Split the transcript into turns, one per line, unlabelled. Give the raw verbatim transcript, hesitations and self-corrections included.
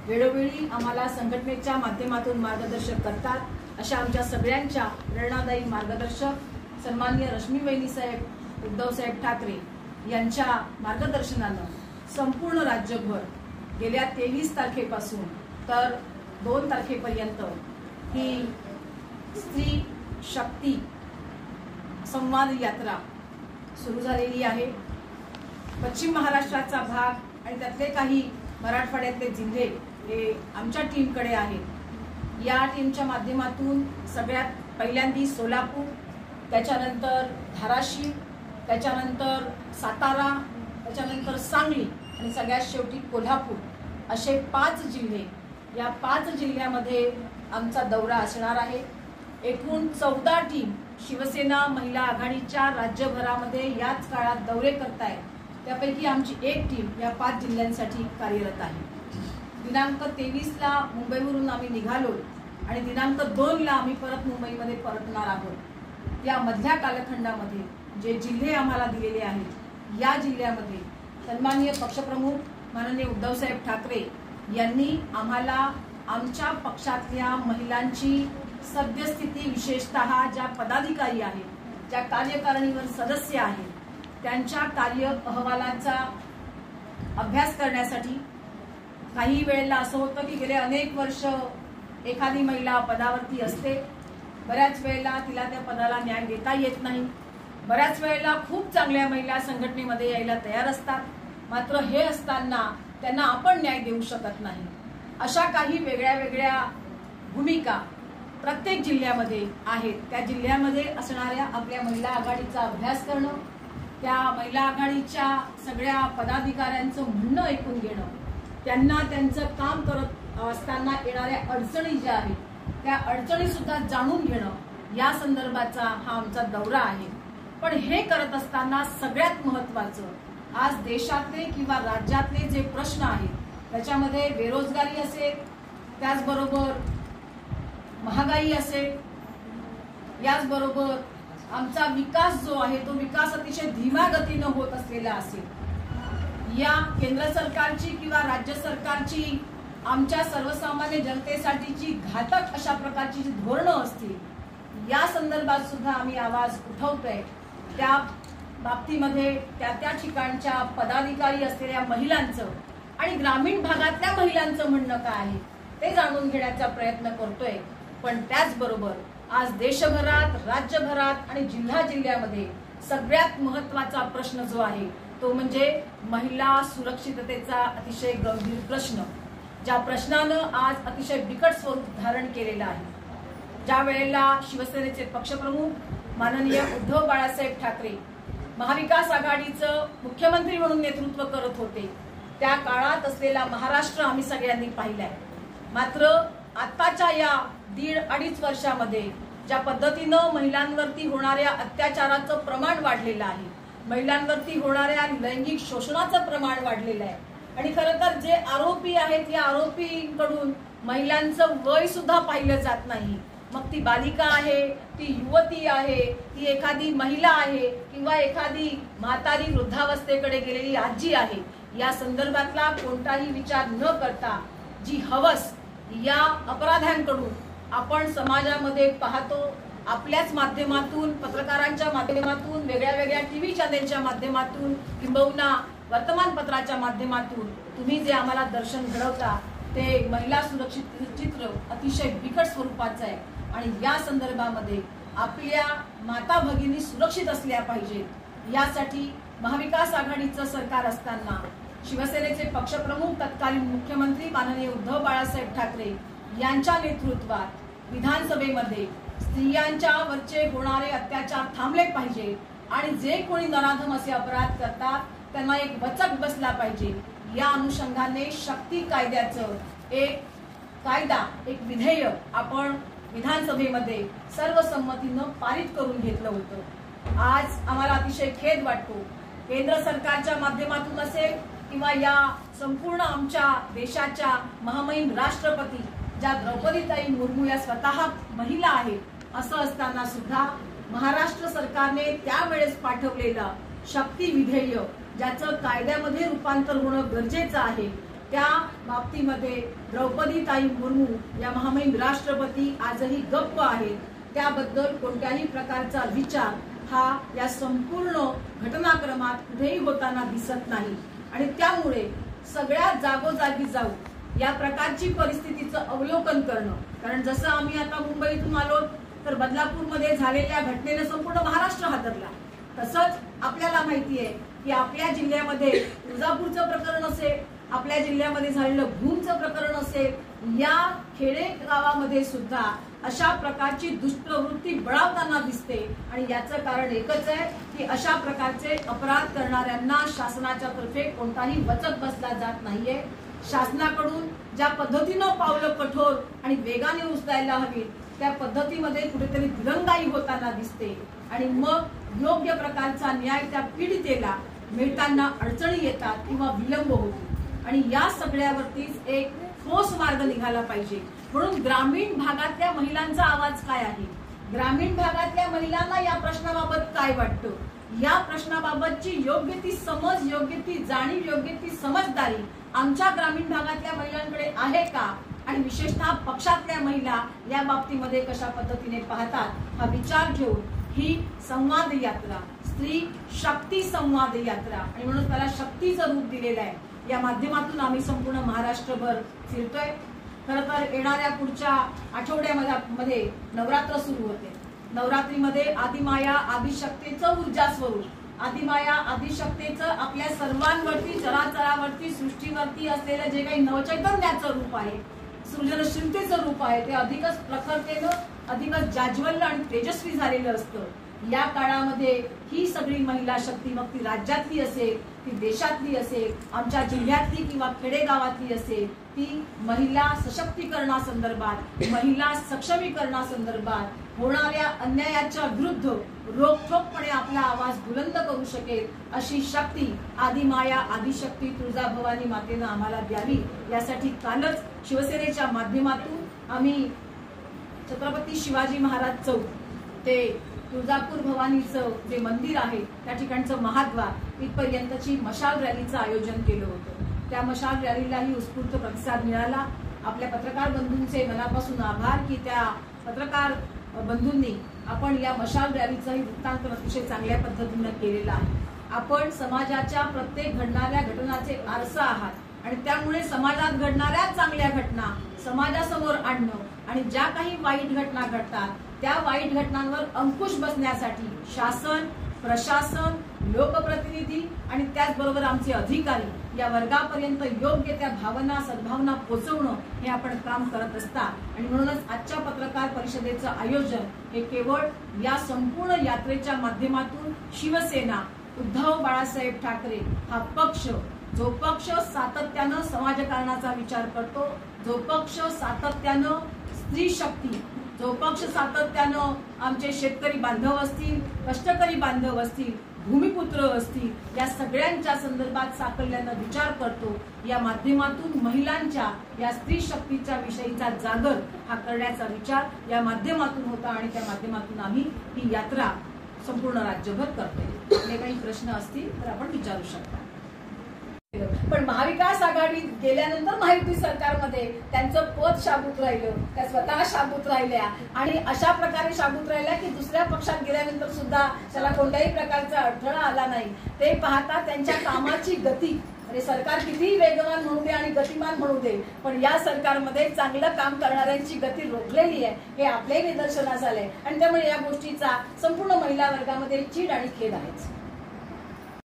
वेळोवेळी आम्हाला संघटनेच्या माध्यमातून मार्गदर्शन करतात अशा आमच्या सगळ्यांच्या प्रेरणादायी मार्गदर्शक सन्माननीय रश्मी वहिनी साहेब उद्धव साहेब ठाकरे यांच्या मार्गदर्शनानं संपूर्ण राज्यभर गेल्या तेवीस तारखेपासून तर दोन तारखेपर्यंत ही स्त्री शक्ती संवाद यात्रा सुरू झालेली आहे। पश्चिम महाराष्ट्राचा भाग आणि त्यातले काही मराठवाड्यातले जिल्हे हे आमच्या टीमकडे आहेत। या टीमच्या माध्यमातून सगळ्यात पहिल्यांदी सोलापूर, त्याच्यानंतर धाराशिव, त्याच्यानंतर सातारा, त्याच्यानंतर सांगली आणि सगळ्यात शेवटी कोल्हापूर असे पाच जिल्हे, या पाच जिल्ह्यामध्ये आमचा दौरा असणार आहे। एकूण चौदा टीम शिवसेना महिला आघाडीच्या राज्यभरामध्ये याच काळात दौरे करतायत। त्यापैकी आमची एक टीम या पाच जिल्ह्यांसाठी कार्यरत आहे। दिनांक तेवीस ला मुंबईवरून आम्ही निघालो आणि दिनांक दोन ला आम्ही परत मुंबईमध्ये परतणार आहोत। या मधल्या कालखंडामध्ये जे जिल्हे आम्हाला दिलेले आहेत या जिल्ह्यामध्ये सन्माननीय पक्षप्रमुख माननीय उद्धव साहेब ठाकरे यांनी आम्हाला आमच्या पक्षातल्या महिलांची सद्यस्थिती, विशेषतः ज्या पदाधिकारी आहेत, ज्या कार्यकारिणीवर सदस्य आहेत, त्यांच्या कार्य अहवालाचा अभ्यास करण्यासाठी, काही वेळेला असं होतं की गेले अनेक वर्ष एखादी महिला पदावरती असते, बऱ्याच वेळेला तिला त्या पदाला न्याय देता येत नाही, बऱ्याच वेळेला खूप चांगल्या महिला संघटनेमध्ये यायला तयार असतात, मात्र हे असताना त्यांना आपण न्याय देऊ शकत नाही। अशा काही वेगळ्या वेगळ्या भूमिका प्रत्येक जिल्ह्यामध्ये आहेत। त्या जिल्ह्यामध्ये असणाऱ्या आपल्या महिला आघाडीचा अभ्यास करणं, त्या महिला आघाडीच्या सगळ्या पदाधिकाऱ्यांचं म्हणणं ऐकून घेणं, त्यांना त्यांचं काम करत असताना येणाऱ्या अडचणी ज्या आहेत त्या अडचणी सुद्धा जाणून घेणं, या संदर्भाचा हा आमचा दौरा आहे। पण हे करत असताना सगळ्यात महत्त्वाचं आज देशातले किंवा राज्यातले जे प्रश्न आहेत त्याच्यामध्ये बेरोजगारी असेल, त्याचबरोबर महागाई असेल, याचबरोबर आमचा विकास जो आहे तो विकास अतिशय धीम्या गतीनं होत असलेला असेल, या केंद्र सरकारची किंवा राज्य सरकारची आमच्या सर्वसामान्य जनतेसाठीची घातक अशा प्रकारची जी धोरणं असतील, या संदर्भात सुद्धा आम्ही आवाज उठवतोय। त्या बाबतीमध्ये त्या त्या ठिकाणच्या पदाधिकारी असलेल्या महिलांचं आणि ग्रामीण भागातल्या महिलांचं म्हणणं काय आहे ते जाणून घेण्याचा प्रयत्न करतोय। पण त्याचबरोबर आज देशभरात, राज्यभरात आणि जिल्हा जिल्ह्यामध्ये सगळ्यात महत्त्वाचा प्रश्न जो आहे तो म्हणजे महिला सुरक्षिततेचा अतिशय गंभीर प्रश्न, ज्या प्रश्नानं आज अतिशय बिकट स्वरूप धारण केलेलं आहे। ज्या वेळेला शिवसेनेचे पक्षप्रमुख माननीय उद्धव बाळासाहेब ठाकरे महाविकास आघाडीचं मुख्यमंत्री म्हणून नेतृत्व करत होते, त्या काळात असलेला महाराष्ट्र आम्ही सगळ्यांनी पाहिलाय। मात्र आताच्या या दीड अडीच वर्षामध्ये ज्या पद्धतीनं महिलांवरती होणाऱ्या अत्याचाराचं प्रमाण वाढलेलं आहे, महिलांवरती होणाऱ्या लैंगिक शोषणाचं प्रमाण वाढलेलं आहे आणि खरं तर जे आरोपी आहेत या आरोपींकडून महिलांचं वय सुद्धा पाहिलं जात नाही। मग ती बालिका आहे, ती युवती आहे, ती एखादी महिला आहे किंवा एखादी म्हातारी वृद्धावस्थेकडे गेलेली आजी आहे, या संदर्भातला कोणताही विचार न करता जी हवस या अपराध्यांकडून आपण समाजामध्ये पाहतो, आपल्याच माध्यमातून, पत्रकारांच्या माध्यमातून, वेगळ्या वेगळ्या टीव्ही चॅनेलच्या माध्यमातून किंबहुना वर्तमानपत्राच्या माध्यमातून तुम्ही जे आम्हाला दर्शन घडवता ते महिला सुरक्षित चित्र अतिशय बिकट स्वरूपाचं आहे आणि या संदर्भामध्ये आपल्या माता भगिनी सुरक्षित असल्या पाहिजेत। यासाठी महाविकास आघाडीचं सरकार असताना शिवसेनेचे पक्षप्रमुख तत्कालीन मुख्यमंत्री माननीय उद्धव बाळासाहेब ठाकरे यांच्या नेतृत्वात विधानसभेमध्ये स्त्रियांच्या वरचे होणारे अत्याचार थांबले पाहिजे आणि जे कोणी नराधम असे अपराध करतात त्यांना एक वचक बसला पाहिजे। या अनुषंगाने शक्ती कायद्याचं एक कायदा, एक विधेयक आपण विधानसभेमध्ये सर्वसंमतीनं पारित करून घेतलं होतं। आज आम्हाला अतिशय खेद वाटतो, केंद्र सरकारच्या माध्यमातून असेल किंवा या संपूर्ण आमच्या देशाच्या महामहिम राष्ट्रपती ज्या द्रौपदीताई मुर्मू या स्वतः महिला आहेत, असं असताना सुद्धा महाराष्ट्र सरकारने त्यावेळेस पाठवलेलं शक्ती विधेयक ज्याचं कायद्यामध्ये रूपांतर होणं गरजेचं आहे, त्या बाबतीमध्ये द्रौपदीताई मुर्मू या महामहिम राष्ट्रपती आजही गप्प आहेत. त्याबद्दल कोणत्याही प्रकारचा विचार हा या संपूर्ण घटनाक्रमात कुठेही होताना दिसत नाही. आणि त्यामुळे सगळ्या जागोजागी जाऊन या प्रकारची परिस्थितीचं अवलोकन करणं, कारण जसं आम्ही आता मुंबईतून आलो तर बदलापूरमध्ये झालेल्या घटनेनं संपूर्ण महाराष्ट्र हादरला, तसंच आपल्याला माहिती आहे की आपल्या जिल्ह्यामध्ये तुळजापूरचं प्रकरण असेल, आपल्या जिल्ह्यामध्ये झालेलं भूमचं प्रकरण असेल, या खेडे गावामध्ये सुद्धा अशा प्रकारची दुष्प्रवृत्ती बळावताना दिसते. आणि याचं कारण एकच आहे की अशा प्रकारचे अपराध करणाऱ्यांना शासनाच्या तर्फे कोणताही वचक बसला जात नाहीये. शासनाकडून ज्या पद्धतीनं पावलं कठोर आणि वेगाने उचलायला हवी त्या पद्धतीमध्ये कुठेतरी दिरंगाई होताना दिसते. आणि मग योग्य प्रकारचा न्याय त्या पीडितेला मिळताना अडचणी येतात किंवा विलंब होतो. आणि या सगळ्यावरतीच एक ठोस मार्ग निघाला पाहिजे. म्हणून ग्रामीण भागातल्या महिलांचा आवाज काय आहे, ग्रामीण भागातल्या महिलांना या प्रश्नाबाबत काय वाटतं, या प्रश्नाबाबतची योग्य ती समज, योग्य ती जाणीव, योग्य ती समजदारी आमच्या ग्रामीण भागातल्या महिलांकडे आहे का, आणि विशेषतः पक्षातल्या महिला या बाबतीमध्ये कशा पद्धतीने पाहतात हा विचार घेऊन ही संवाद यात्रा, स्त्री शक्ती संवाद यात्रा, आणि म्हणून त्याला शक्तीचं रूप दिलेलं आहे, या माध्यमातून आम्ही संपूर्ण महाराष्ट्रभर फिरतोय. खरं तर येणाऱ्या पुढच्या आठवड्यामध्ये नवरात्र सुरू होते. नवरात्रीमध्ये आदिमाया आदिशक्तीचं ऊर्जा स्वरूप, आदिमाया आदिशक्तीचं आपल्या सर्वांवरती, चराचरावरती, सृष्टीवरती असलेलं जे काही नवचैतन्याचं रूप आहे, सृजनशीलतेचं रूप आहे, ते अधिकच प्रखरतेनं, अधिकच जाज्वल्य आणि तेजस्वी झालेलं असतं. या काळामध्ये ही सगळी महिला शक्ती, मग ती राज्यातली असेल, ती देशातली असेल, आमच्या जिल्ह्यातली किंवा खेडेगावातली असेल, ती महिला सशक्तीकरणासंदर्भात, महिला सक्षमीकरणासंदर्भात होणाऱ्या अन्यायाच्या विरुद्ध रोखठोकपणे आपला आवाज बुलंद करू शकेल अशी शक्ती आदिमाया आदिशक्ती तुळजाभवानी मातेनं आम्हाला द्यावी. यासाठी कालच शिवसेनेच्या माध्यमातून आम्ही छत्रपती शिवाजी महाराज चौक ते तुळजापूर भवानीचं जे मंदिर आहे त्या ठिकाणचं महाद्वार इथपर्यंतची मशाल रॅलीचं आयोजन केलं होतं. त्या मशाल रॅलीलाही उत्स्फूर्त प्रतिसाद मिळाला. आपल्या पत्रकार बंधूंचे मनापासून आभार की त्या पत्रकार बंधूंनी आपण या मशाल रॅलीचंही वृत्तांकन अतिशय चांगल्या पद्धतीनं केलेलं आहे. आपण समाजाच्या प्रत्येक घडणाऱ्या घटनाचे आरसा आहात आणि त्यामुळे समाजात घडणाऱ्या चांगल्या घटना समाजासमोर आणणं आणि ज्या काही वाईट घटना घडतात त्या वाईट घटनांवर अंकुश बसण्यासाठी शासन, प्रशासन, लोकप्रतिनिधी आणि त्याचबरोबर आमचे अधिकारी या वर्गापर्यंत योग्य त्या भावना, सद्भावना पोहोचवणं हे आपण काम करत असतात. आणि म्हणूनच आजच्या पत्रकार परिषदेचं आयोजन हे केवळ या संपूर्ण यात्रेच्या माध्यमातून शिवसेना, उद्धव बाळासाहेब ठाकरे हा पक्ष, जो पक्ष सातत्यानं समाजकारणाचा विचार करतो, जो पक्ष सातत्यानं स्त्री शक्ती, जो पक्ष सातत्यानं आमचे शेतकरी बांधव असतील, कष्टकरी बांधव असतील, भूमिपुत्र असतील, या सगळ्यांच्या संदर्भात साकल्यानं विचार करतो, या माध्यमातून महिलांच्या या स्त्री शक्तीच्या विषयीचा जागर हा करण्याचा विचार या माध्यमातून होता. आणि त्या माध्यमातून आम्ही ही यात्रा संपूर्ण राज्यभर करतोय. आपले काही प्रश्न असतील तर आपण विचारू शकता. पण महाविकास आघाडीत गेल्यानंतर महायुती सरकारमध्ये त्यांचं पद शाबूत राहिलं, त्या स्वतः शाबूत राहिल्या आणि अशा प्रकारे शाबूत राहिल्या की दुसऱ्या पक्षात गेल्यानंतर सुद्धा त्याला कोणत्याही प्रकारचा अडथळा आला नाही. ते पाहता त्यांच्या कामाची गती, म्हणजे सरकार कितीही वेगवान म्हणू दे आणि गतिमान म्हणू दे, पण या सरकारमध्ये चांगलं काम करणाऱ्यांची गती रोखलेली आहे हे आपल्याही निदर्शनास आलंय. आणि त्यामुळे या गोष्टीचा संपूर्ण महिला वर्गामध्ये चीड आणि खेद आहेच.